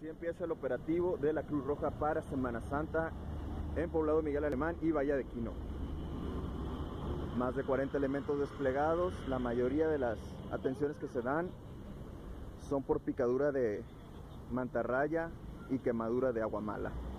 Así empieza el operativo de la Cruz Roja para Semana Santa en Poblado Miguel Alemán y Bahía de Quino. Más de 40 elementos desplegados. La mayoría de las atenciones que se dan son por picadura de mantarraya y quemadura de agua mala.